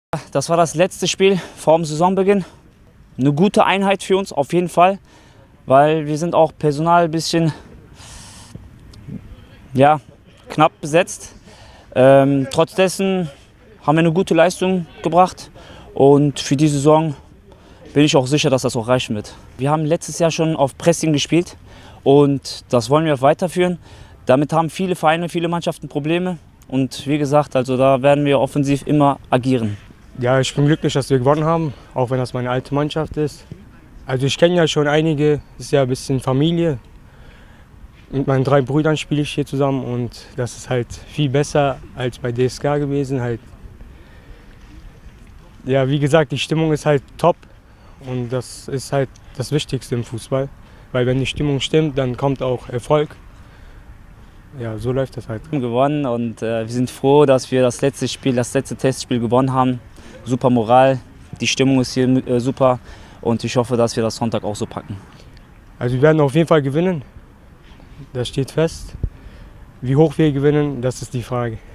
Das war das letzte Spiel vor dem Saisonbeginn. Eine gute Einheit für uns, auf jeden Fall, weil wir sind auch personal ein bisschen knapp besetzt. Trotz dessen haben wir eine gute Leistung gebracht und für die Saison bin ich auch sicher, dass das auch reichen wird. Wir haben letztes Jahr schon auf Pressing gespielt und das wollen wir auch weiterführen. Damit haben viele Vereine, viele Mannschaften Probleme und wie gesagt, also da werden wir offensiv immer agieren. Ja, ich bin glücklich, dass wir gewonnen haben, auch wenn das meine alte Mannschaft ist. Also ich kenne ja schon einige, ist ja ein bisschen Familie. Mit meinen 3 Brüdern spiele ich hier zusammen und das ist halt viel besser als bei DSK gewesen. Ja, wie gesagt, die Stimmung ist halt top und das ist halt das Wichtigste im Fußball. Weil wenn die Stimmung stimmt, dann kommt auch Erfolg. Ja, so läuft das halt. Wir haben gewonnen und wir sind froh, dass wir das letzte Testspiel gewonnen haben. Super Moral, die Stimmung ist hier super und ich hoffe, dass wir das Sonntag auch so packen. Also wir werden auf jeden Fall gewinnen, das steht fest. Wie hoch wir gewinnen, das ist die Frage.